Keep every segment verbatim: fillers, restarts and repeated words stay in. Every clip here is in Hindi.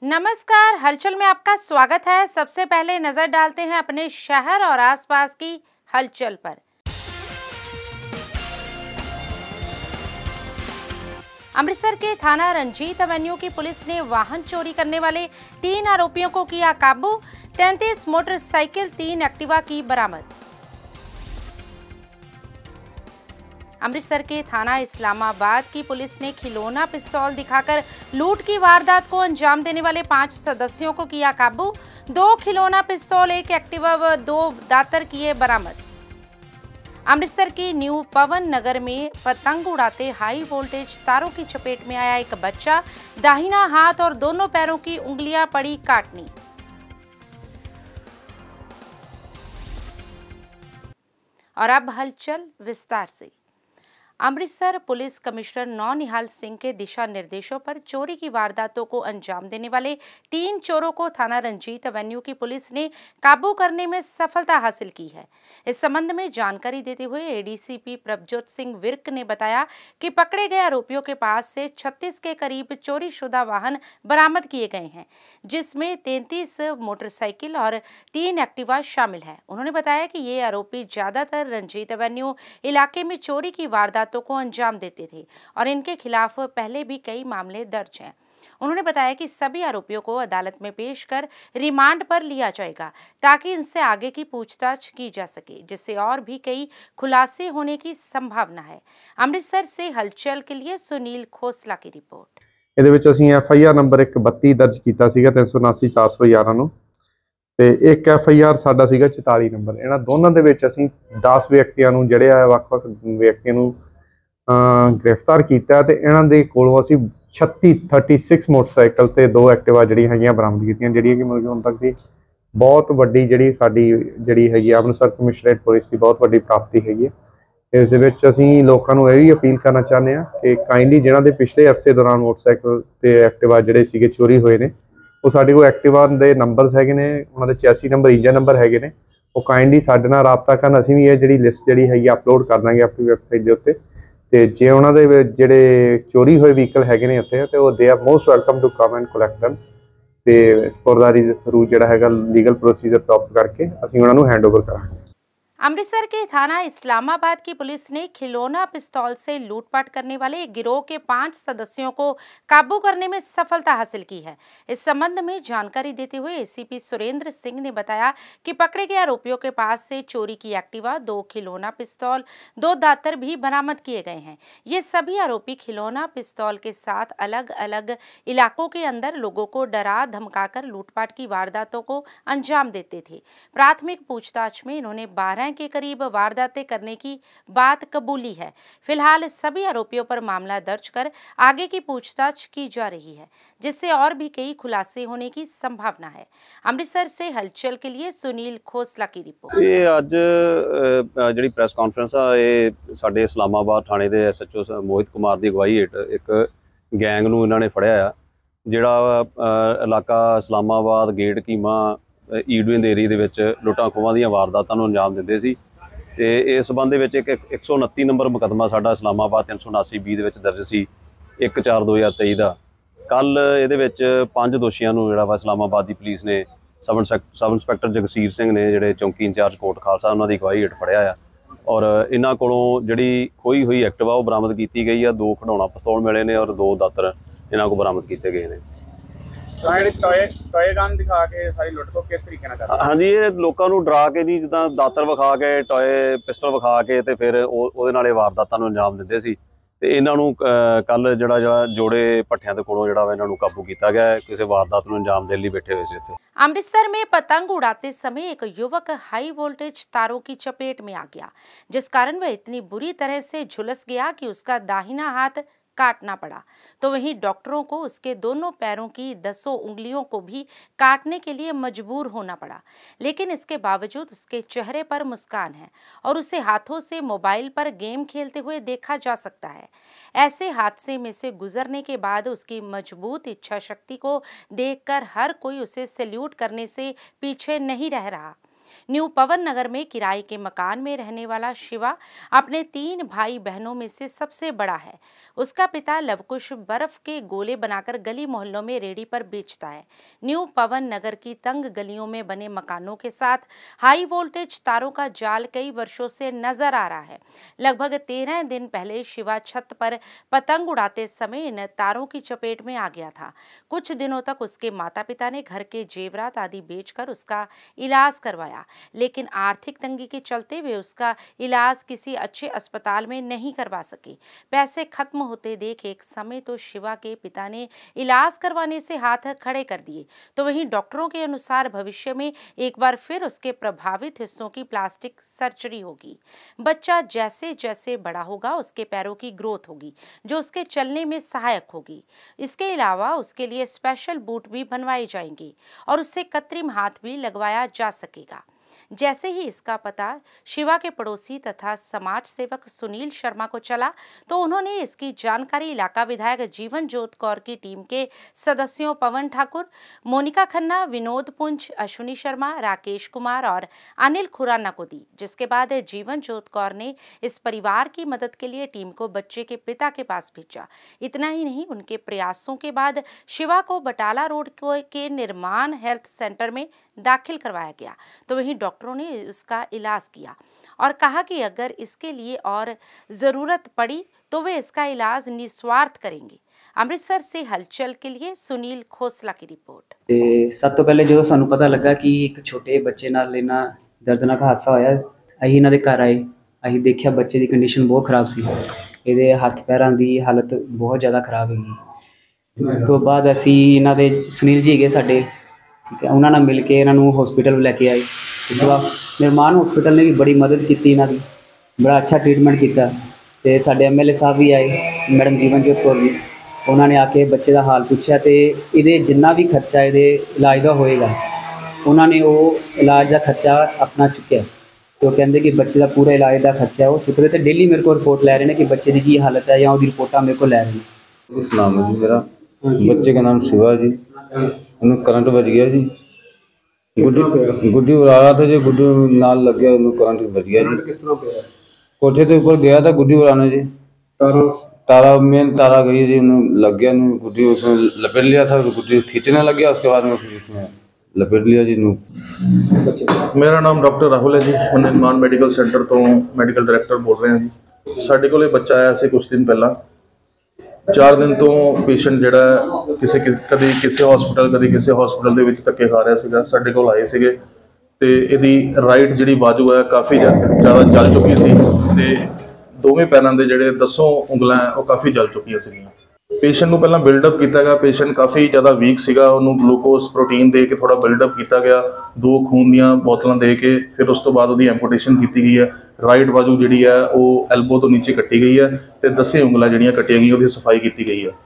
नमस्कार, हलचल में आपका स्वागत है। सबसे पहले नजर डालते हैं अपने शहर और आसपास की हलचल पर। अमृतसर के थाना रंजीत एवेन्यू की पुलिस ने वाहन चोरी करने वाले तीन आरोपियों को किया काबू। तैंतीस मोटरसाइकिल, तीन एक्टिवा की बरामद। अमृतसर के थाना इस्लामाबाद की पुलिस ने खिलौना पिस्तौल दिखाकर लूट की वारदात को अंजाम देने वाले पांच सदस्यों को किया काबू। दो खिलौना पिस्तौल, एक एक्टिवा व दो दातर किए बरामद। अमृतसर की न्यू पवन नगर में पतंग उड़ाते हाई वोल्टेज तारों की चपेट में आया एक बच्चा। दाहिना हाथ और दोनों पैरों की उंगलियां पड़ी काटनी। और अब हलचल विस्तार से। अमृतसर पुलिस कमिश्नर नौनिहाल सिंह के दिशा निर्देशों पर चोरी की वारदातों को अंजाम देने वाले तीन चोरों को थाना रंजीत एवेन्यू की पुलिस ने काबू करने में सफलता हासिल की है। इस संबंध में जानकारी देते हुए एडीसीपी प्रभजोत सिंह विर्क ने बताया कि पकड़े गए आरोपियों के पास से छत्तीस के करीब चोरी शुदा वाहन बरामद किए गए हैं, जिसमें तैंतीस मोटरसाइकिल और तीन एक्टिवा शामिल है। उन्होंने बताया कि ये आरोपी ज्यादातर रंजीत एवेन्यू इलाके में चोरी की वारदात को अंजाम देते थे और इनके खिलाफ पहले भी कई मामले दर्ज हैं। उन्होंने बताया कि सभी आरोपियों को अदालत में पेश कर रिमांड पर लिया जाएगा ताकि इनसे आगे की पूछताछ की जा सके, जिससे और भी कई खुलासे होने की संभावना है। अमृतसर से हलचल के लिए सुनील खोसला की रिपोर्ट। ਇਹਦੇ ਵਿੱਚ ਅਸੀਂ ਐਫ ਆਈ ਆਰ ਨੰਬਰ ਇੱਕ ਬੱਤੀ ਦਰਜ ਕੀਤਾ ਸੀਗਾ ਤਿੰਨ ਸੌ ਉਨਾਸੀ ਚਾਰ ਸੌ ਗਿਆਰਾਂ ਨੂੰ ਤੇ ਇੱਕ ਐਫ ਆਈ ਆਰ ਸਾਡਾ ਸੀਗਾ ਚੁਤਾਲੀ ਨੰਬਰ। ਇਹਨਾਂ ਦੋਨਾਂ ਦੇ ਵਿੱਚ ਅਸੀਂ ਦਸ ਵਿਅਕਤੀਆਂ ਨੂੰ ਜਿਹੜੇ ਆ ਵੱਖ-ਵੱਖ ਵਿਅਕਤੀਆਂ ਨੂੰ गिरफ्तार किया। इन्हों के कोलों असी छत्ती थर्टी सिक्स मोटरसाइकिल ते दो एक्टिवा जड़ियां हैगियां बरामद कीतियां, जड़ियां कि मतलब हुण तक की बहुत वड्डी जिहड़ी साडी जिहड़ी हैगी अमृतसर कमिश्नरेट पुलिस की बहुत वड्डी प्राप्ति हैगी। इस दे विच असीं लोकां नूं इह वी अपील करना चाहुंदे हां कि काइंडली जिन्हां दे पिछले अरसे दौरान मोटरसाइकिल ते एक्टिवा जिहड़े सीगे चोरी होए ने, वो साडे कोल एक्टिवा दे नंबरस हैगे ने, उन्हां दे छियासी नंबर इंजन नंबर हैगे ने, वो काइंडली साडे नाल राबता करन। असीं वी इह जिहड़ी लिस्ट जिहड़ी हैगी अपलोड कर दांगे अपनी वैबसाइट दे उत्ते। ਤੇ ਜੇ ਉਹਨਾਂ ਦੇ ਜਿਹੜੇ ਚੋਰੀ ਹੋਏ ਵਹੀਕਲ ਹੈਗੇ ਨੇ ਉੱਥੇ ਤੇ ਉਹ they are most welcome to come and collect them ਤੇ ਸਪੋਰਦਾਰੀ ਦੇ ਥਰੂ ਜਿਹੜਾ ਹੈਗਾ ਲੀਗਲ ਪ੍ਰੋਸੀਜਰ ਅਡਾਪਟ ਕਰਕੇ ਅਸੀਂ ਉਹਨਾਂ ਨੂੰ ਹੈਂਡਓਵਰ ਕਰਾਂਗੇ। अमृतसर के थाना इस्लामाबाद की पुलिस ने खिलौना पिस्तौल से लूटपाट करने वाले एक गिरोह के पांच सदस्यों को काबू करने में सफलता हासिल की है। इस संबंध में जानकारी देते हुए एसीपी सुरेंद्र सिंह ने बताया कि पकड़े गए आरोपियों के पास से चोरी की एक्टिवा, दो खिलौना पिस्तौल, दो दातर भी बरामद किए गए हैं। ये सभी आरोपी खिलौना पिस्तौल के साथ अलग अलग इलाकों के अंदर लोगों को डरा धमकाकर लूटपाट की वारदातों को अंजाम देते थे। प्राथमिक पूछताछ में इन्होंने बारह के करीब वारदातें करने की बात कबूली है। फिलहाल सभी आरोपियों पर मामला दर्ज कर आगे की पूछताछ की जा रही है, जिससे और भी कई खुलासे होने की संभावना है। अमृतसर से हलचल के लिए सुनील खोसला की रिपोर्ट। ये अज जी प्रेस कॉन्फ्रेंस आ ये साडे इस्लामाबाद थाने के S H O Mohit Kumar की अगवाई हेठ एक गैंग नूं इन्हां ने फड़िया आ, जिहड़ा इलाका इस्लामाबाद गेट कीमा ईडविन एरिया के लुटां खोहां दी वारदातां नूं अंजाम दिंदे सी। ते इस संबंध में एक एक सौ उनती नंबर मुकदमा साडा इस्लामाबाद तीन सौ उनासी बी दे दर्ज सी एक चार दो हज़ार तेई का। कल ये पांच दोषियों नूं जिहड़ा वा इस्लामाबाद की पुलिस ने सब सब इंस्पैक्टर जगसीर सिंह ने जिहड़े चौंकी इंचार्ज कोट खालसा उन्हां दी अगवाई हेठ फड़िया आ और इन्हां कोलों जिहड़ी खोई हुई एक्टिवा वो बरामद की गई है। दो खिडौना पिस्तौल मिले ने और दो दातर इन्हां को बरामद किए गए हैं। हाँ जी, ये लोगों को डरा के जी जिदा दातर विखा के टॉय पिस्टल विखा के ते फिर वो वारदातां नूं अंजाम दिंदे सी। ते इन्हां नूं कल जिहड़ा जिहड़ा जोड़े भट्ठियां दे कोलों जिहड़ा इन्हां नूं काबू किया गया, किसी वारदात नूं अंजाम देने लई बैठे हुए सी उत्थे। अमृतसर में पतंग उड़ाते समय एक युवक हाई वोल्टेज तारों की चपेट में आ गया, जिस कारण वह इतनी बुरी तरह से झुलस गया कि उसका दाहिना हाथ काटना पड़ा। तो वहीं डॉक्टरों को उसके दोनों पैरों की दसों उंगलियों को भी काटने के लिए मजबूर होना पड़ा, लेकिन इसके बावजूद उसके चेहरे पर मुस्कान है और उसे हाथों से मोबाइल पर गेम खेलते हुए देखा जा सकता है। ऐसे हादसे में से गुजरने के बाद उसकी मजबूत इच्छा शक्ति को देखकर हर कोई उसे सैल्यूट करने से पीछे नहीं रह रहा। न्यू पवन नगर में किराए के मकान में रहने वाला शिवा अपने तीन भाई बहनों में से सबसे बड़ा है। उसका पिता लवकुश बर्फ के गोले बनाकर गली मोहल्लों में रेडी पर बेचता है। न्यू पवन नगर की तंग गलियों में बने मकानों के साथ हाई वोल्टेज तारों का जाल कई वर्षों से नजर आ रहा है। लगभग तेरह दिन पहले शिवा छत पर पतंग उड़ाते समय इन तारों की चपेट में आ गया था। कुछ दिनों तक उसके माता पिता ने घर के जेवरात आदि बेचकर उसका इलाज करवाया, लेकिन आर्थिक तंगी के चलते वे उसका इलाज किसी अच्छे अस्पताल में नहीं करवा सके। पैसे खत्म होते देख एक समय तो शिवा के पिता ने इलाज करवाने से हाथ खड़े कर दिए, तो वहीं डॉक्टरों के अनुसार भविष्य में एक बार फिर उसके प्रभावित हिस्सों की प्लास्टिक सर्जरी होगी। बच्चा जैसे जैसे बड़ा होगा उसके पैरों की ग्रोथ होगी जो उसके चलने में सहायक होगी। इसके अलावा उसके लिए स्पेशल बूट भी बनवाए जाएंगे और उससे कृत्रिम हाथ भी लगवाया जा सकेगा। जैसे ही इसका पता शिवा के पड़ोसी तथा समाज सेवक सुनील शर्मा को चला तो उन्होंने इसकी जानकारी इलाका विधायक जीवन जोत कौर की टीम के सदस्यों पवन ठाकुर, मोनिका खन्ना, विनोद पुंज, अश्विनी शर्मा, राकेश कुमार और अनिल खुराना को दी, जिसके बाद जीवन जोत कौर ने इस परिवार की मदद के लिए टीम को बच्चे के पिता के पास भेजा। इतना ही नहीं, उनके प्रयासों के बाद शिवा को बटाला रोड के निर्माण हेल्थ सेंटर में दाखिल करवाया गया, तो वहीं डॉक्टरों ने उसका इलाज किया और कहा कि अगर इसके लिए और ज़रूरत पड़ी तो वे इसका इलाज निस्वार्थ करेंगे। अमृतसर से हलचल के लिए सुनील खोसला की रिपोर्ट। ਤੇ ਸਭ ਤੋਂ ਪਹਿਲੇ ਜਦੋਂ ਸਾਨੂੰ ਪਤਾ ਲੱਗਾ ਕਿ ਇੱਕ ਛੋਟੇ ਬੱਚੇ ਨਾਲ ਇਹਨਾਂ ਦਰਦਨਾਕ ਹਾਦਸਾ ਹੋਇਆ, ਅਸੀਂ ਇਹਨਾਂ ਦੇ ਘਰ ਆਏ। ਅਸੀਂ ਦੇਖਿਆ ਬੱਚੇ ਦੀ ਕੰਡੀਸ਼ਨ ਬਹੁਤ ਖਰਾਬ ਸੀ, ਇਹਦੇ ਹੱਥ ਪੈਰਾਂ ਦੀ ਹਾਲਤ ਬਹੁਤ ਜ਼ਿਆਦਾ ਖਰਾਬ ਹੈਗੀ। ਉਸ ਤੋਂ ਬਾਅਦ ਅਸੀਂ ਇਹਨਾਂ ਦੇ ਸੁਨੀਲ ਜੀ ਹੈਗੇ ਸਾਡੇ, ठीक है, उन्होंने मिल के इन्हों हॉस्पिटल लैके आए। इस बाद निर्माण हॉस्पिटल ने भी बड़ी मदद की, इन्हों की बड़ा अच्छा ट्रीटमेंट किया। तो साढ़े एम एल ए साहब भी आए, मैडम जीवनजोत कौर जी, उन्होंने आके बच्चे का हाल पूछा तो ये जिन्ना भी खर्चा ये इलाज का होएगा उन्होंने वो इलाज का खर्चा अपना चुकया। तो कहते कि बच्चे का पूरा इलाज का खर्चा वो चुक रहे थे। डेली मेरे को रिपोर्ट लै रहे हैं कि बच्चे की हालत है या वो रिपोर्टा मेरे को लै रहे हैं। इस नाम है जी मेरा, बच्चे का नाम शिवा जी। उन्हें करंट बज गया जी, गुड्डी गुड्डी उड़ा रहा था जी, गुड्डी नाल लग गया, उन्हें करंट बज गया जी। किस तरह पे कोठे के ऊपर गया था गुड्डी उड़ाने जी, तारा तारा मेन तारा गई जी, उन्हें लग गया, गुड्डी उसमें लपेट लिया था, गुड्डी खींचने लग गया, उसके बाद में फिर उसमें लपेट लिया जी। मेरा नाम डॉक्टर राहुल है जी, मैं निर्माण मैडिकल सेंटर तो मैडिकल डायरैक्टर बोल रहे हैं जी। साढ़े को बच्चा आया से कुछ दिन पहला, चार दिन तो पेशेंट जिहड़ा किसी कभी किसी हॉस्पिटल कभी किसी हॉस्पिटल दे विच धक्के खा रहा सीगा। साडे कोल आए सीगे ते इहदी राइट जिहड़ी बाजू है काफ़ी ज़्यादा जल चुकी सी ते दोवें पैरां दे जिहड़े दसों उंगलां वो काफ़ी जल चुकियां सीगियां। पेशेंट नूं पहलां बिल्डअप किया गया, पेशेंट काफ़ी ज़्यादा वीक सीगा, उन्होंने ग्लूकोज प्रोटीन दे के थोड़ा बिल्डअप किया गया, दो खून दीयां बोतलां दे के, फिर उस तो बाद उहदी एम्पूटेशन की गई है। राइट बाजू जिहड़ी है वो एल्बो तो नीचे कट्टी गई है तो दसें उंगलां जिहड़ियां कट्टियां गई उहदी सफाई की गई है।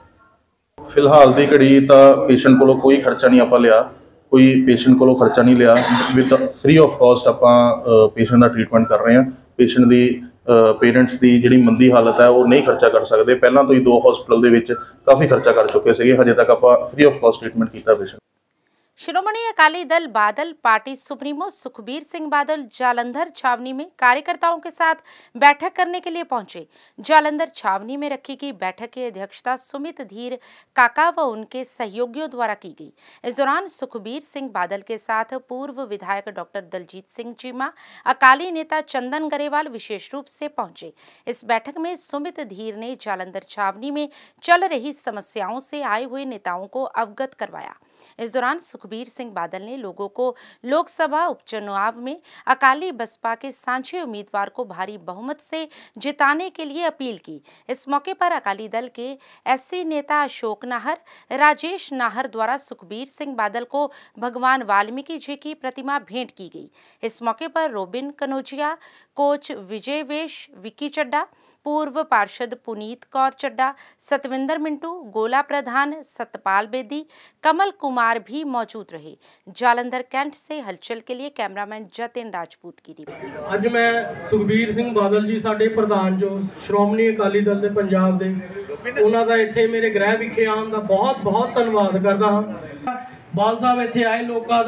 फिलहाल की घड़ी तो पेशेंट को कोई खर्चा नहीं आपां लिया, कोई पेशेंट को खर्चा नहीं लिया, विद फ्री ऑफ कॉस्ट आपां पेशेंट का ट्रीटमेंट कर रहे हैं। पेशेंट की पेरेंट्स की जिहड़ी मंदी हालत है वो नहीं खर्चा कर सकते, पहलां तो ही दो हॉस्पिटल दे विच काफ़ी खर्चा कर चुके थे, हजे तक आपां फ्री ऑफ कॉस्ट ट्रीटमेंट किया patient. Shiromani Akali Dal Badal party supremo Sukhbir Singh Badal Jalandhar छावनी में कार्यकर्ताओं के साथ बैठक करने के लिए पहुंचे। जालंधर छावनी में रखी गई बैठक की अध्यक्षता सुमित धीर काका व उनके सहयोगियों द्वारा की गई। इस दौरान सुखबीर सिंह बादल के साथ पूर्व विधायक डॉक्टर दलजीत सिंह चीमा, अकाली नेता चंदन गरेवाल विशेष रूप से पहुंचे। इस बैठक में सुमित धीर ने जालंधर छावनी में चल रही समस्याओं से आए हुए नेताओं को अवगत करवाया। इस दौरान सुखबीर सिंह बादल ने लोगों को लोकसभा उपचुनाव में अकाली बसपा के सांझे उम्मीदवार को भारी बहुमत से जिताने के लिए अपील की। इस मौके पर अकाली दल के एससी नेता अशोक नाहर, राजेश नाहर द्वारा सुखबीर सिंह बादल को भगवान वाल्मीकि जी की प्रतिमा भेंट की गई। इस मौके पर रोबिन कनौजिया, कोच विजय वेश, विक्की चड्डा, पूर्व पार्षद पुनीत कौर चड्डा, सतविंदर मिंटू, गोला प्रधान, सतपाल बेदी, कमल कुमार भी मौजूद रहे। जालंधर कैंट से हलचल के लिए कैमरामैन जतिन राजपूत की रिपोर्ट। अज मैं सुखबीर सिंह बादल जी साडे प्रधान जो श्रोमणी अकाली दल दे पंजाब दे, उन्हां दा इत्थे मेरे गृह विखे आउण दा बहुत बहुत धन्नवाद करदा हां। बाल साहब इत्थे आए, लोकां दा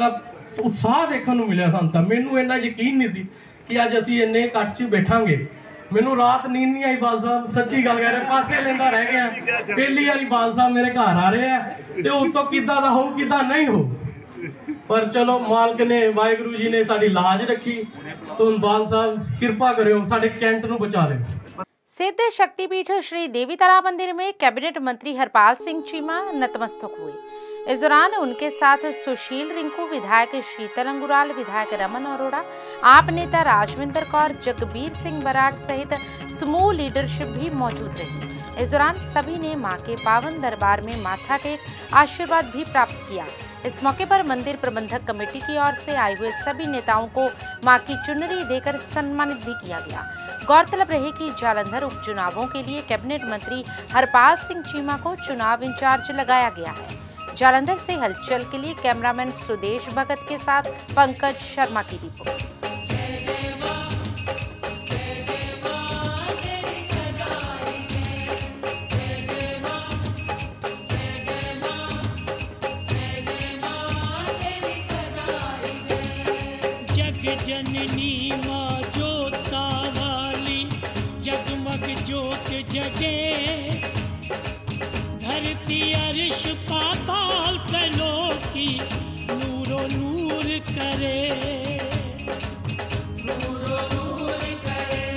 ਉਤਸ਼ਾਹ ਦੇਖਣ ਨੂੰ ਮਿਲਿਆ ਸਾਨੂੰ। ਤਾਂ ਮੈਨੂੰ ਇੰਨਾ ਯਕੀਨ ਨਹੀਂ ਸੀ ਕਿ ਅੱਜ ਅਸੀਂ ਇੰਨੇ ਇਕੱਠ 'ਚ ਬੈਠਾਂਗੇ। ਮੈਨੂੰ ਰਾਤ ਨੀਂਦ ਨਹੀਂ ਆਈ। ਬਾਲ ਸਾਹਿਬ ਸੱਚੀ ਗੱਲ ਕਹਿ ਰਹੇ, ਪਾਸੇ ਲੈਂਦਾ ਰਹਿ ਗਿਆ। ਪਹਿਲੀ ਵਾਰੀ ਬਾਲ ਸਾਹਿਬ ਮੇਰੇ ਘਰ ਆ ਰਹੇ ਆ ਤੇ ਉਤੋਂ ਕਿੱਦਾਂ ਦਾ ਹੋਊ ਕਿੱਦਾਂ ਨਹੀਂ ਹੋਊ, ਪਰ ਚਲੋ ਮਾਲਕ ਨੇ ਵਾਹਿਗੁਰੂ ਜੀ ਨੇ ਸਾਡੀ ਲਾਜ ਰੱਖੀ। ਸੋ ਬਾਲ ਸਾਹਿਬ ਕਿਰਪਾ ਕਰਿਓ ਸਾਡੇ ਕੈਂਟ ਨੂੰ बचा ਲਿਓ। सिद्ध शक्तिपीठ श्री देवी तालाब मंदिर में कैबिनेट मंत्री हरपाल सिंह चीमा नतमस्तक हुए। इस दौरान उनके साथ सुशील रिंकू, विधायक शीतल अंगुराल, विधायक रमन अरोड़ा, आप नेता राजविंदर कौर, जगबीर सिंह बराड़ सहित समूह लीडरशिप भी मौजूद रही। इस दौरान सभी ने मां के पावन दरबार में माथा टेक आशीर्वाद भी प्राप्त किया। इस मौके पर मंदिर प्रबंधक कमेटी की ओर से आए हुए सभी नेताओं को मां की चुनरी देकर सम्मानित भी किया गया। गौरतलब रहे कि जालंधर उपचुनावों के लिए कैबिनेट मंत्री हरपाल सिंह चीमा को चुनाव इंचार्ज लगाया गया है। जालंधर से हलचल के लिए कैमरामैन सुदेश भगत के साथ पंकज शर्मा की रिपोर्ट। जननी माँ जोता वाली, जगमग जोत जगे, धरती अर्श पाताल तलो की नूरो नूर करे, नूरो नूर करे,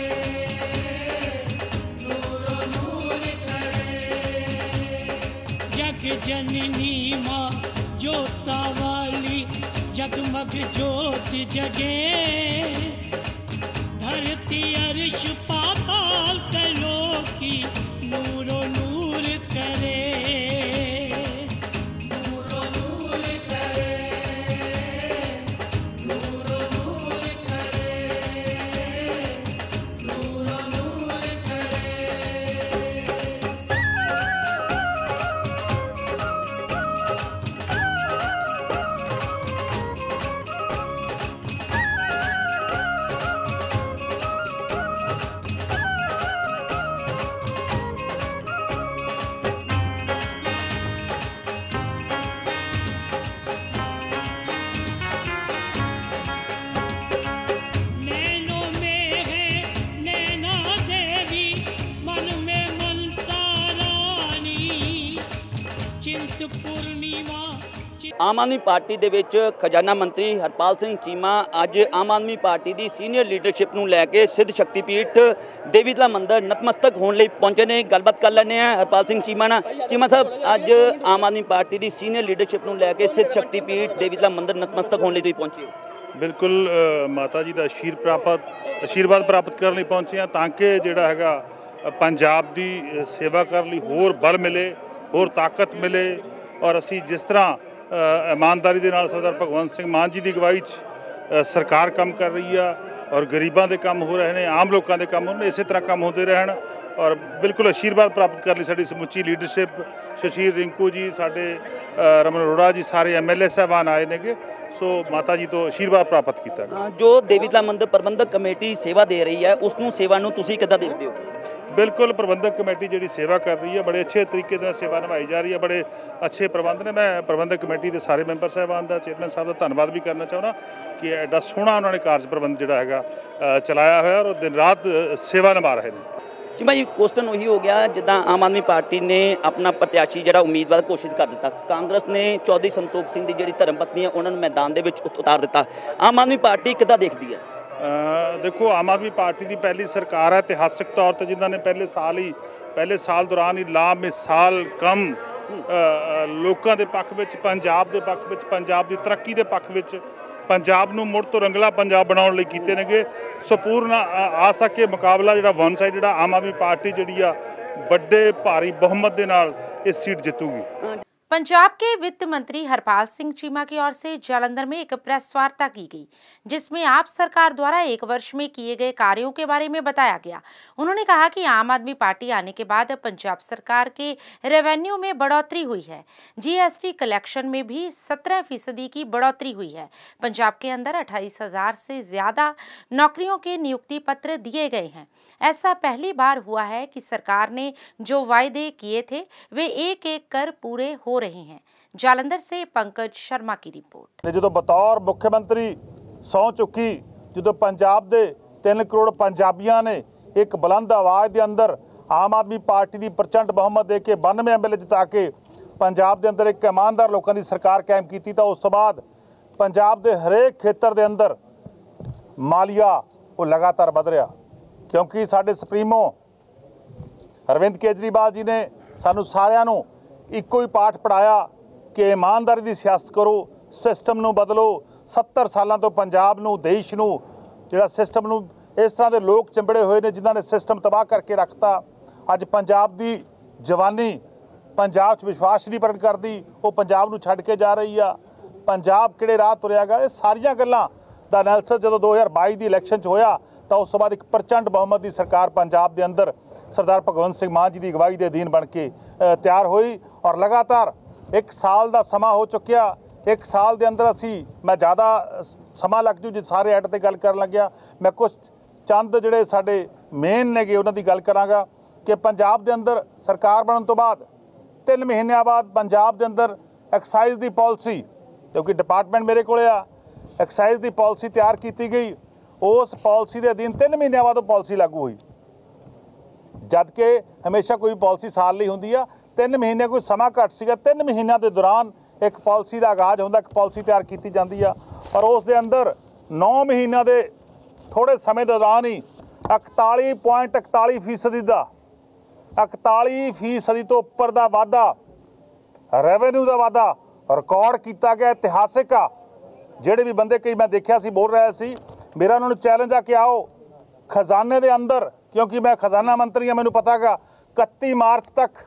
नूरो नूर करे। जग जननी माँ जोता वाली, जगमग जोत जगे, धरती अर्श पाताल तलो की नूरो नूर करे, नूरो नूर करे, नूरो नूर करे, नूरो नूर करे। आम आदमी पार्टी ਦੇ ਵਿੱਚ ਖਜ਼ਾਨਾ ਮੰਤਰੀ ਹਰਪਾਲ ਸਿੰਘ ਚੀਮਾ ਅੱਜ ਆਮ ਆਦਮੀ ਪਾਰਟੀ ਦੀ ਸੀਨੀਅਰ ਲੀਡਰਸ਼ਿਪ ਨੂੰ ਲੈ ਕੇ ਸਿੱਧ ਸ਼ਕਤੀਪੀਠ ਦੇਵੀ ਤਲਾ ਮੰਦਿਰ ਨਤਮਸਤਕ ਹੋਣ ਲਈ ਪਹੁੰਚੇ ਨੇ। ਗੱਲਬਾਤ ਕਰ ਲੈਂਦੇ ਆ ਹਰਪਾਲ ਸਿੰਘ ਚੀਮਾ ਨਾਲ। ਚੀਮਾ ਸਾਹਿਬ, ਅੱਜ ਆਮ ਆਦਮੀ ਪਾਰਟੀ ਦੀ ਸੀਨੀਅਰ ਲੀਡਰਸ਼ਿਪ ਨੂੰ ਲੈ ਕੇ ਸਿੱਧ ਸ਼ਕਤੀਪੀਠ ਦੇਵੀ ਤਲਾ ਮੰਦਿਰ ਨਤਮਸਤਕ ਹੋਣ ਲਈ ਤੁਸੀਂ ਪਹੁੰਚੇ ਹੋ। ਬਿਲਕੁਲ ਮਾਤਾ ਜੀ ਦਾ ਅਸ਼ੀਰ ਪ੍ਰਾਪਤ ਆਸ਼ੀਰਵਾਦ ਪ੍ਰਾਪਤ ਕਰਨ ਲਈ ਪਹੁੰਚੇ ਆ ਤਾਂ ਕਿ ਜਿਹੜਾ ਹੈਗਾ ਪੰਜਾਬ ਦੀ ਸੇਵਾ ਕਰਨ ਲਈ ਹੋਰ ਬਲ ਮਿਲੇ, ਹੋਰ ਤਾਕਤ ਮਿਲੇ। ਔਰ ਅਸੀਂ ਜਿਸ ਤਰ੍ਹਾਂ ਇਮਾਨਦਾਰੀ ਦੇ ਨਾਲ ਸਰਦਾਰ ਭਗਵੰਤ ਸਿੰਘ ਮਾਨ ਜੀ ਦੀ ਅਗਵਾਈ 'ਚ ਸਰਕਾਰ ਕੰਮ ਕਰ ਰਹੀ ਆ ਔਰ ਗਰੀਬਾਂ ਦੇ ਕੰਮ ਹੋ ਰਹੇ ਨੇ, ਆਮ ਲੋਕਾਂ ਦੇ ਕੰਮ ਹੋ ਰਹੇ ਨੇ, ਇਸੇ ਤਰ੍ਹਾਂ ਕੰਮ ਹੁੰਦੇ ਰਹਿਣ। ਔਰ ਬਿਲਕੁਲ ਆਸ਼ੀਰਵਾਦ ਪ੍ਰਾਪਤ ਕਰਨ ਲਈ ਸਾਡੀ ਸਮੁੱਚੀ ਲੀਡਰਸ਼ਿਪ, ਸੁਸ਼ੀਲ ਰਿੰਕੂ ਜੀ, ਸਾਡੇ ਰਮਨ ਅਰੋੜਾ ਜੀ, ਸਾਰੇ ਐਮ ਐਲ ਏ ਸਾਹਿਬਾਨ ਆਏ ਨੇਗੇ। ਸੋ ਮਾਤਾ ਜੀ ਤੋਂ ਆਸ਼ੀਰਵਾਦ ਪ੍ਰਾਪਤ ਕੀਤਾ। ਜੋ ਦੇਵੀ ਤਲਾ ਮੰਦਿਰ ਪ੍ਰਬੰਧਕ ਕਮੇਟੀ ਸੇਵਾ ਦੇ ਰਹੀ ਹੈ, ਉਸ ਨੂੰ ਸੇਵਾ ਨੂੰ ਤੁਸੀਂ ਕਿੱਦਾਂ ਦੇਖਦੇ ਹੋ? ਬਿਲਕੁਲ ਪ੍ਰਬੰਧਕ ਕਮੇਟੀ ਜਿਹੜੀ ਸੇਵਾ ਕਰ ਰਹੀ ਹੈ, ਬੜੇ ਅੱਛੇ ਤਰੀਕੇ ਨਾਲ ਸੇਵਾ ਨਿਭਾਈ ਜਾ ਰਹੀ ਹੈ, ਬੜੇ ਅੱਛੇ ਪ੍ਰਬੰਧ ਨੇ। ਮੈਂ ਪ੍ਰਬੰਧਕ ਕਮੇਟੀ ਦੇ ਸਾਰੇ ਮੈਂਬਰ ਸਾਹਿਬਾਨ ਦਾ, ਚੇਅਰਮੈਨ ਸਾਹਿਬ ਦਾ ਧੰਨਵਾਦ ਵੀ ਕਰਨਾ ਚਾਹੁੰਦਾ ਕਿ ਐਡਾ ਸੋਹਣਾ ਉਹਨਾਂ ਨੇ ਕਾਰਜ ਪ੍ਰਬੰਧ ਜਿਹੜਾ ਹੈਗਾ ਚਲਾਇਆ ਹੋਇਆ ਔਰ ਦਿਨ ਰਾਤ ਸੇਵਾ ਨਿਭਾ ਰਹੇ ਨੇ। ਜੀ ਭਾਈ, ਕੁਐਸਚਨ ਉਹੀ ਹੋ ਗਿਆ ਜਿੱਦਾਂ ਆਮ ਆਦਮੀ ਪਾਰਟੀ ਨੇ ਆਪਣਾ ਪ੍ਰਤਿਆਸ਼ੀ ਜਿਹੜਾ ਉਮੀਦਵਾਰ ਘੋਸ਼ਿਤ ਕਰ ਦਿੱਤਾ, ਕਾਂਗਰਸ ਨੇ ਚੌਧਰੀ ਸੰਤੋਖ ਸਿੰਘ ਦੀ ਜਿਹੜੀ ਧਰਮ ਪਤਨੀ ਹੈ ਉਹਨਾਂ ਨੂੰ ਮੈਦਾਨ ਦੇ ਵਿੱਚ ਉਤਾਰ ਦਿੱਤਾ। ਆਮ ਆਦਮੀ ਪਾਰਟੀ ਕਿੱਦਾਂ ਦੇਖਦੀ ਹੈ? ਦੇਖੋ, ਆਮ ਆਦਮੀ ਪਾਰਟੀ ਦੀ ਪਹਿਲੀ ਸਰਕਾਰ ਹੈ ਇਤਿਹਾਸਕ ਤੌਰ 'ਤੇ, ਜਿਨ੍ਹਾਂ ਨੇ ਪਹਿਲੇ ਸਾਲ ਹੀ ਪਹਿਲੇ ਸਾਲ ਦੌਰਾਨ ਹੀ ਲਾਮਿਸਾਲ ਕੰਮ ਲੋਕਾਂ ਦੇ ਪੱਖ ਵਿੱਚ, ਪੰਜਾਬ ਦੇ ਪੱਖ ਵਿੱਚ, ਪੰਜਾਬ ਦੀ ਤਰੱਕੀ ਦੇ ਪੱਖ ਵਿੱਚ, ਪੰਜਾਬ ਨੂੰ ਮੁੜ ਤੋਂ ਰੰਗਲਾ ਪੰਜਾਬ ਬਣਾਉਣ ਲਈ ਕੀਤੇ ਨੇਗੇ। ਸੋ ਪੂਰਨ ਆ ਸਕੇ ਮੁਕਾਬਲਾ ਜਿਹੜਾ ਵਨ ਸਾਈਡ ਜਿਹੜਾ ਆਮ ਆਦਮੀ ਪਾਰਟੀ ਜਿਹੜੀ ਆ ਵੱਡੇ ਭਾਰੀ ਬਹੁਮਤ ਦੇ ਨਾਲ ਇਹ ਸੀਟ ਜਿੱਤੂਗੀ। पंजाब के वित्त मंत्री हरपाल सिंह चीमा की ओर से जालंधर में एक प्रेस वार्ता की गई, जिसमें आप सरकार द्वारा एक वर्ष में किए गए कार्यों के बारे में बताया गया। उन्होंने कहा कि आम आदमी पार्टी आने के बाद पंजाब सरकार के रेवेन्यू में बढ़ोतरी हुई है। जीएसटी कलेक्शन में भी सत्रह फीसदी की बढ़ोतरी हुई है। पंजाब के अंदर अट्ठाईस हजार से ज्यादा नौकरियों के नियुक्ति पत्र दिए गए हैं। ऐसा पहली बार हुआ है कि सरकार ने जो वायदे किए थे वे एक एक कर पूरे हो हो रहे हैं। जालंधर से पंकज शर्मा की रिपोर्ट। जो बतौर मुख्यमंत्री सौं चुकी, जो पंजाब के तीन करोड़ पंजाबियों ने एक बुलंद आवाज़ के अंदर आम आदमी पार्टी की प्रचंड बहुमत दे के बानवे एम एल ए जिता के पंजाब के अंदर एक ईमानदार लोगों की सरकार कायम की, तो उस तो बाद पंजाब के हरेक खेत्र के अंदर मालिया वो लगातार बढ़ रहा, क्योंकि साडे सुप्रीमो अरविंद केजरीवाल जी ने सानू सारिਆਂ ਨੂੰ ਇੱਕੋ ही पाठ पढ़ाया कि ईमानदारी की सियासत करो, सिस्टम नू बदलो। सत्तर सालों तो पंजाब नू देश नू जिहड़ा सिस्टम नू इस तरह के लोग चिंबड़े हुए ने जिन्होंने सिस्टम तबाह करके रखता। अज पंजाब की जवानी पंजाब च विश्वास नहीं प्रगट करती, वो पंजाब नू छड्ड के जा रही आ। पंजाब किहड़े राह तुरिया गा, ये सारियां गल्लां दा एनालिसिस जो दो हज़ार बाई की इलैक्शन च होया तो उस तो बाद एक प्रचंड बहुमत की सरकार पंजाब के अंदर सरदार भगवंत सिंह मान जी की अगवाई के अधीन बन के तैयार हुई और लगातार एक साल का समा हो चुकिया। एक साल के अंदर असी मैं ज़्यादा समा लग जू जो सारे एड पर गल कर लग्या, मैं कुछ चंद जोड़े साडे मेन ने उन्होंने गल कराँगा कि पंजाब के अंदर सरकार बनने तो बाद तीन महीनों बाद पंजाब के अंदर एक्साइज की पॉलिसी, क्योंकि डिपार्टमेंट मेरे को आ, एक्साइज की पॉलिसी तैयार की गई। उस पॉलिसी के अधीन तीन महीनों बाद पॉलिसी लागू हुई, जद के हमेशा कोई पॉलिसी साल नहीं होंदी आ। तीन महीने कोई समा घट सीगा, तीन महीनों के दौरान एक पॉलिसी का आगाज़ होंदा, एक पॉलिसी तैयार की जाती है और उस दे अंदर नौ महीनों के थोड़े समय के दौरान ही इकताली पॉइंट इकताली फीसदी का इकताली फीसदी तो उपर का वाधा रेवेन्यू का वाधा रिकॉर्ड किया गया। इतिहासिक आ। ਜਿਹੜੇ भी बंदे कई मैं देखा सी बोल रहे सी, मेरा उन्होंने चैलेंज आ कि आओ खजाने के अंदर, क्योंकि मैं खजाना मंत्री हाँ, मैंने पता गा इकतीस मार्च तक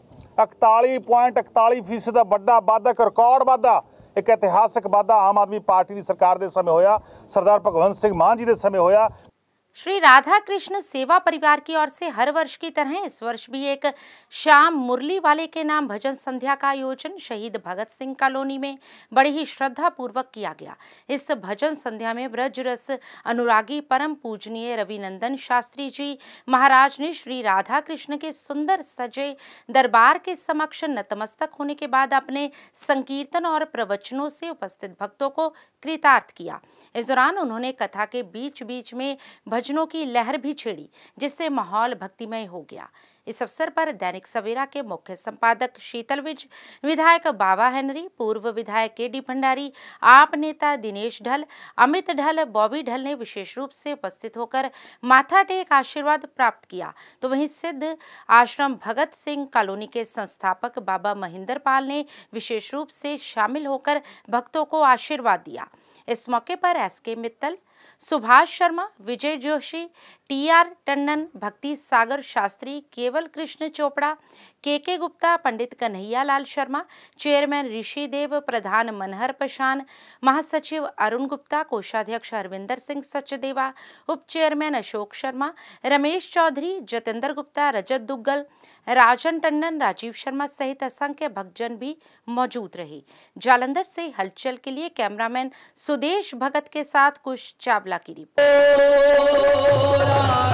इकताली पॉइंट इकताली फीसद का बड़ा वाधा, एक रिकॉर्ड वाधा, एक इतिहासिक वाधा आम आदमी पार्टी की सरकार के समय होया, सरदार भगवंत सिंह मान जी के समय होया। श्री राधा कृष्ण सेवा परिवार की ओर से हर वर्ष की तरह इस वर्ष भी एक शाम मुरली वाले के नाम भजन संध्या का आयोजन शहीद भगत सिंह कॉलोनी में बड़ी ही श्रद्धा पूर्वक किया गया। इस भजन संध्या में ब्रज रस अनुरागी परम पूजनीय रविनंदन शास्त्री जी महाराज ने श्री राधा कृष्ण के सुंदर सजे दरबार के समक्ष नतमस्तक होने के बाद अपने संकीर्तन और प्रवचनों से उपस्थित भक्तों को कृतार्थ किया। इस दौरान उन्होंने कथा के बीच बीच में भजनों की लहर भी छेड़ी, जिससे माहौल भक्तिमय हो गया। इस अवसर पर दैनिक सवेरा के मुख्य संपादक शीतल विज, विधायक बाबा हेनरी, पूर्व विधायक के डी भंडारी, आप नेता दिनेश ढल, अमित ढल, बॉबी ढल ने विशेष रूप से उपस्थित होकर माथा टेक आशीर्वाद प्राप्त किया। तो वहीं सिद्ध आश्रम भगत सिंह कॉलोनी के संस्थापक बाबा महेंद्र पाल ने विशेष रूप से शामिल होकर भक्तों को आशीर्वाद दिया। इस मौके पर S K Mittal, Subhash Sharma, Vijay Joshi, T R Tandon, Bhakti Sagar Shastri, Kewal Krishan Chopra, K K Gupta, Pandit Kanhaiya Lal Sharma, chairman Rishi Dev, प्रधान मनहर पशान, महासचिव अरुण गुप्ता, कोषाध्यक्ष हरविंदर सिंह सचदेवा, उप चेयरमैन अशोक शर्मा, रमेश चौधरी, जतेंद्र गुप्ता, रजत दुग्गल, राजन टंडन, राजीव शर्मा सहित असंख्य भक्तजन भी मौजूद रहे। जालंधर से हलचल के लिए कैमरामैन सुदेश भगत के साथ कुश चावला की रिपोर्ट।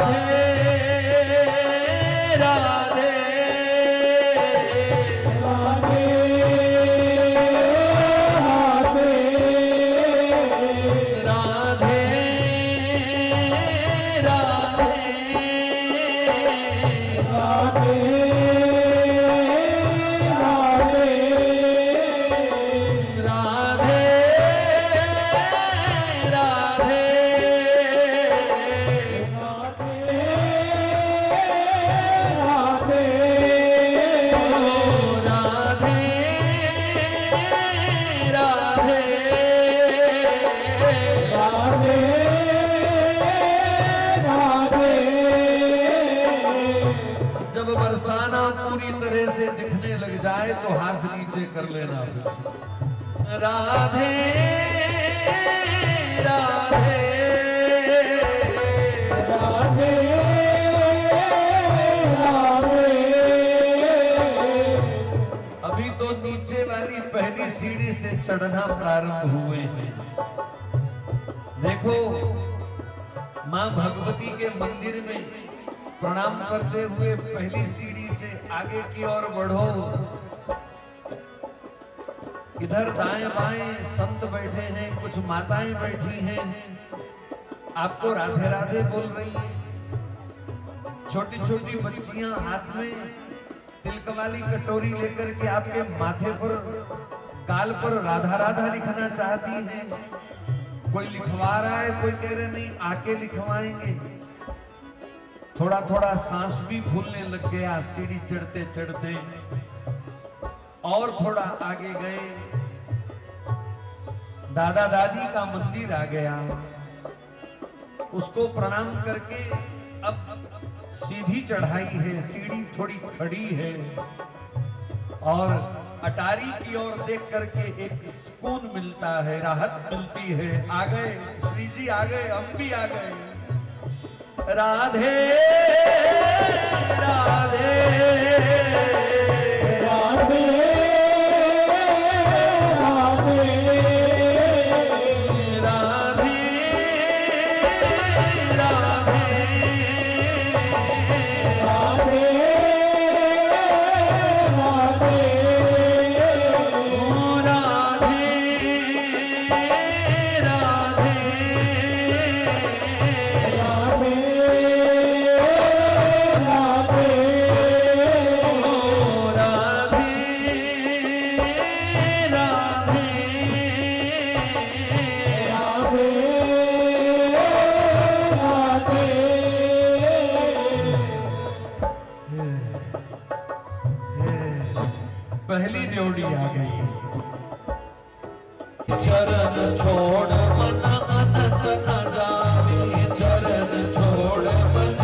जब बरसाना पूरी तरह से दिखने लग जाए तो हाथ नीचे कर लेना। राधे राधे राधे राधे। अभी तो नीचे वाली पहली सीढ़ी से चढ़ना प्रारंभ हुए हैं। देखो मां भगवती के मंदिर में प्रणाम करते हुए पहली सीढ़ी से आगे की ओर बढ़ो। इधर दाएं बाएं संत बैठे हैं, कुछ माताएं बैठी हैं, आपको राधे राधे बोल रही हैं। छोटी छोटी बच्चियां हाथ में तिलक वाली कटोरी लेकर के आपके माथे पर, गाल पर राधा राधा लिखना चाहती हैं। कोई लिखवा रहा है, कोई कह रहे नहीं आके लिखवाएंगे। थोड़ा थोड़ा सांस भी फूलने लग गया सीढ़ी चढ़ते चढ़ते। और थोड़ा आगे गए, दादा दादी का मंदिर आ गया। उसको प्रणाम करके अब सीधी चढ़ाई है, सीढ़ी थोड़ी खड़ी है और अटारी की ओर देख करके एक सुकून मिलता है, राहत मिलती है। आ गए श्री जी, आ गए, हम भी आ गए। राधे राधे राधे पहली ड्योढ़ी आ गई। चरण छोड़ मन अनंत न जावे, चरण छोड़ मन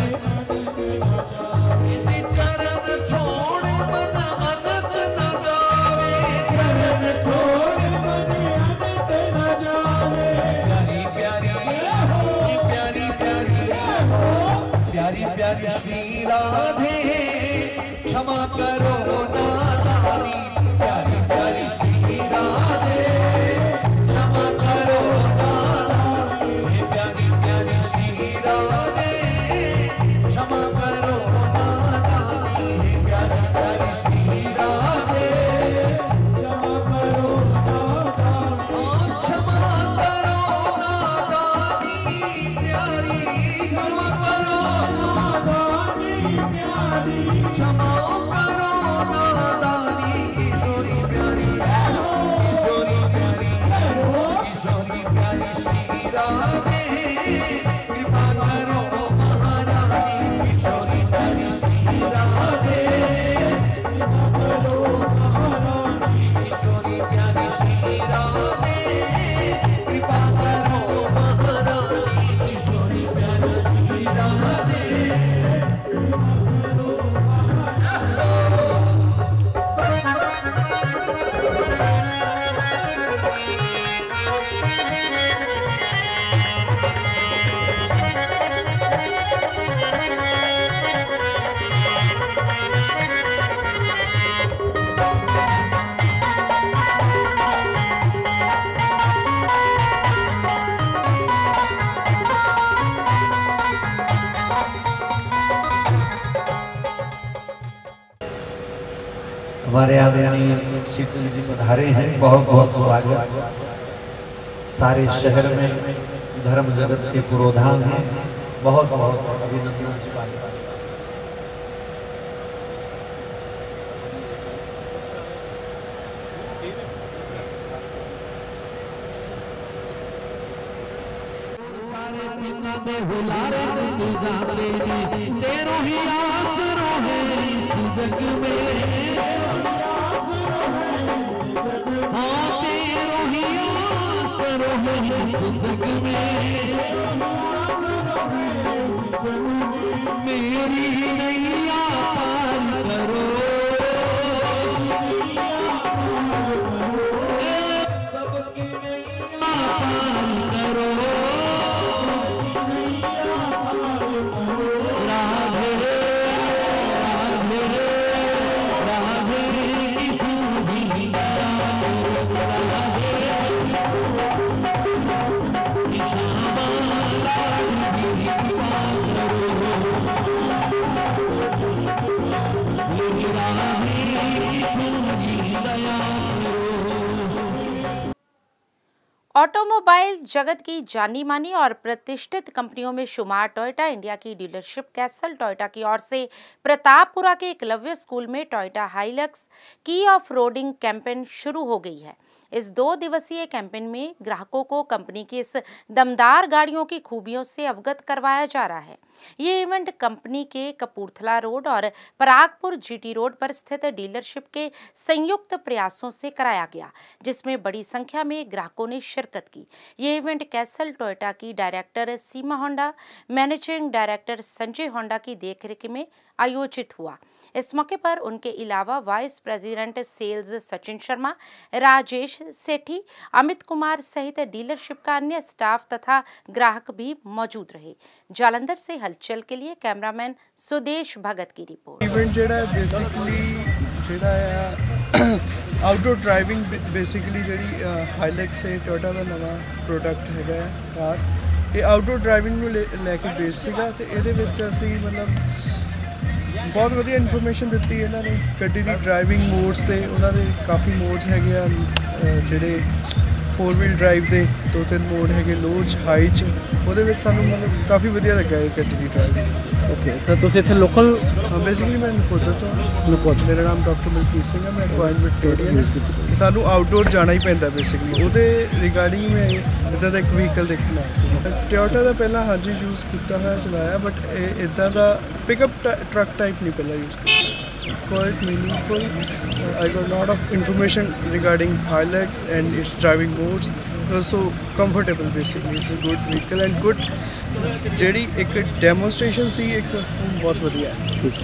चरण छोड़ मन अनंत न जावे, चरण छोड़ मन अनंत न जावे। प्यारी प्यारी प्यारी प्यारी प्यारी प्यारी श्री राधे, क्षमा करो नादानी। प्यारी प्यारी श्री राधे, क्षमा करो नादानी। प्यारी प्यारी श्री राधे, क्षमा करो नादानी। प्यारी प्यारी श्री राधे, क्षमा करो नादानी। क्षमा करो नादानी प्यारी, क्षमा करो नादानी प्यारी, क्षमा हमारे आदरणीय शीतल जी पधारे हैं, बहुत बहुत स्वागत। सारे शहर में धर्म जगत के पुरोधान हैं, बहुत बहुत अभिनंदन स्वागत। तेरो ही आसरो है इस जग में, हाँ तेरो ही आसरो है इस जग में। मेरी नैया पार करो, सबकी नैया पार करो। ऑटोमोबाइल जगत की जानी मानी और प्रतिष्ठित कंपनियों में शुमार टोयोटा इंडिया की डीलरशिप कैसल टोयोटा की ओर से प्रतापपुरा के एकलव्य स्कूल में टोयोटा हाइलक्स की ऑफ रोडिंग कैंपेन शुरू हो गई है। इस दो दिवसीय कैंपेन में ग्राहकों को कंपनी की इस दमदार गाड़ियों की खूबियों से अवगत करवाया जा रहा है। ये इवेंट कंपनी के कपूरथला रोड और परागपुर जीटी रोड पर स्थित डीलरशिप के संयुक्त प्रयासों से कराया गया, जिसमें बड़ी संख्या में ग्राहकों ने शिरकत की। ये इवेंट कैसल टोयोटा की director Seema Honda, managing director Sanjay Honda की देखरेख में आयोजित हुआ। इस मौके पर उनके अलावा vice president sales Sachin Sharma, Rajesh Sethi, Amit Kumar सहित डीलरशिप का अन्य स्टाफ तथा ग्राहक भी मौजूद रहे। जालंधर से हलचल के लिए कैमरामैन सुदेश भगत की रिपोर्ट। इवेंट जेड़ा बेसिकली जेड़ा है आउटडोर ड्राइविंग बेसिकली जेडी हाइलैक्स से टोयोटा का नवा प्रोडक्ट है कार, ये आउटडोर ड्राइविंग ਨੂੰ ਲੈ ਕੇ ਬੇਸ ਸੀਗਾ ਤੇ ਇਹਦੇ ਵਿੱਚ ਅਸੀਂ ਮਤਲਬ बहुत वधिया इन्फॉर्मेशन दी इन्होंने गड्डी की ड्राइविंग मोड्स से उन्होंने काफ़ी मोड्स है जोड़े फोर व्हील ड्राइव के दो तीन मोड है लो च हाई च वो सूँ मतलब काफ़ी वधिया लगा है गड्डी की ड्राइविंग। ओके सर, तुम इतने लोकल? हाँ, बेसिकली मैं नकोदर तो नकोदर मेरा नाम डॉक्टर मलकीत सिंह है, मैं क्वाइन विक्टोरियन है। सानू आउटडोर जाना ही पैंदा बेसिकली वो रिगार्डिंग में इदा का एक व्हीकल देखना आया। टोयोटा का पहला हाँ जी यूज़ किया हुआ चलाया, बट इदा का पिकअप ट्रक टाइप नहीं पहला यूज़ किया। Quite meaningful. Uh, I got a lot of information regarding Hilux and its driving modes. It was so comfortable basically. It's a good vehicle and good. जेडी एक डेमोस्ट्रेशन सी एक बहुत बढ़िया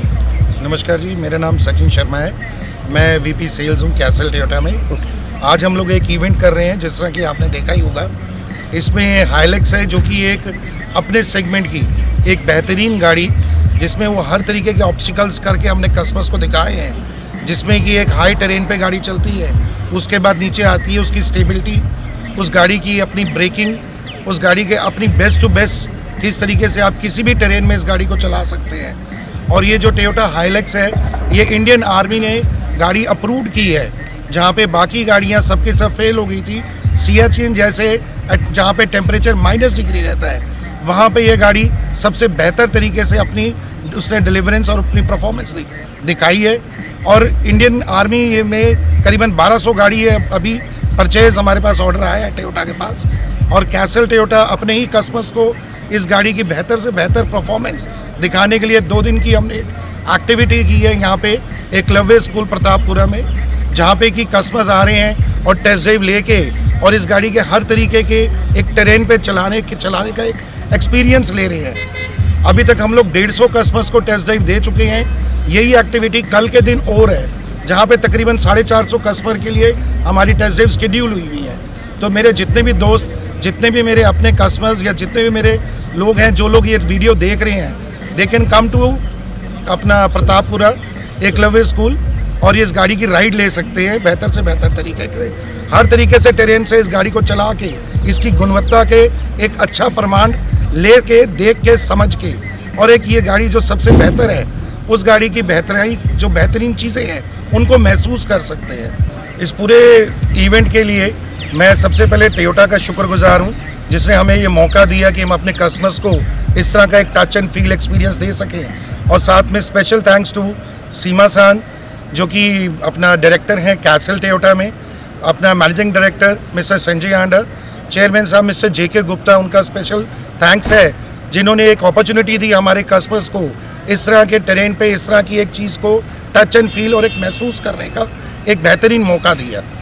है। नमस्कार जी, मेरा नाम सचिन शर्मा है, मैं वीपी सेल्स हूँ कैसल टोयोटा में। आज हम लोग एक इवेंट कर रहे हैं, जिस तरह कि आपने देखा ही होगा। इसमें हाइलक्स है जो कि एक अपने सेगमेंट की एक बेहतरीन गाड़ी, जिसमें वो हर तरीके के ऑब्स्टिकल्स करके हमने कस्टमर्स को दिखाए हैं, जिसमें कि एक हाई टेरेन पे गाड़ी चलती है, उसके बाद नीचे आती है उसकी स्टेबिलिटी, उस गाड़ी की अपनी ब्रेकिंग, उस गाड़ी के अपनी बेस्ट टू बेस्ट किस तरीके से आप किसी भी टेरेन में इस गाड़ी को चला सकते हैं। और ये जो टोयोटा हाइलक्स है, ये इंडियन आर्मी ने गाड़ी अप्रूव्ड की है, जहाँ पे बाकी गाड़ियाँ सबके सब फेल हो गई थी। सियाचिन जैसे जहाँ पे टेम्परेचर माइनस डिग्री रहता है, वहाँ पे ये गाड़ी सबसे बेहतर तरीके से अपनी उसने डिलीवरेंस और अपनी परफॉर्मेंस दिखाई है। और इंडियन आर्मी में करीबन बारह सौ गाड़ी है अभी परचेज हमारे पास ऑर्डर आया है टोयोटा के पास। और कैसल टोयोटा अपने ही कस्टमर्स को इस गाड़ी की बेहतर से बेहतर परफॉर्मेंस दिखाने के लिए दो दिन की हमने एक एक्टिविटी की है यहाँ पे एकलव्य स्कूल प्रतापपुरा में, जहाँ पे कि कस्टमर्स आ रहे हैं और टेस्ट ड्राइव लेके और इस गाड़ी के हर तरीके के एक टेरेन पे चलाने के चलाने का एक एक्सपीरियंस ले रहे हैं। अभी तक हम लोग डेढ़ सौ कस्टमर्स को टेस्ट ड्राइव दे चुके हैं। यही एक्टिविटी कल के दिन और है, जहाँ पे तकरीबन साढ़े चार सौ कस्टमर के लिए हमारी टेस्ट ड्राइव शेड्यूल हुई हुई है। तो मेरे जितने भी दोस्त, जितने भी मेरे अपने कस्टमर्स या जितने भी मेरे लोग हैं, जो लोग ये वीडियो देख रहे हैं, दे कैन कम टू अपना प्रतापपुरा एकलव्य स्कूल और ये इस गाड़ी की राइड ले सकते हैं बेहतर से बेहतर तरीके से, हर तरीके से टेरेन से इस गाड़ी को चला के इसकी गुणवत्ता के एक अच्छा प्रमाण ले के देख के समझ के, और एक ये गाड़ी जो सबसे बेहतर है उस गाड़ी की बेहतराई जो बेहतरीन चीज़ें हैं उनको महसूस कर सकते हैं। इस पूरे इवेंट के लिए मैं सबसे पहले टोयोटा का शुक्रगुजार हूँ, जिसने हमें ये मौका दिया कि हम अपने कस्टमर्स को इस तरह का एक टच एंड फील एक्सपीरियंस दे सकें। और साथ में स्पेशल थैंक्स टू सीमा सान, जो कि अपना डायरेक्टर हैं कैसल टोयोटा में, अपना managing director mister Sanjay Handa, chairman साहब मिस्टर जे के गुप्ता, उनका स्पेशल थैंक्स है, जिन्होंने एक अपॉर्चुनिटी दी हमारे कस्टमर्स को इस तरह के टेरेन पे इस तरह की एक चीज़ को टच एंड फील और एक महसूस करने का एक बेहतरीन मौका दिया।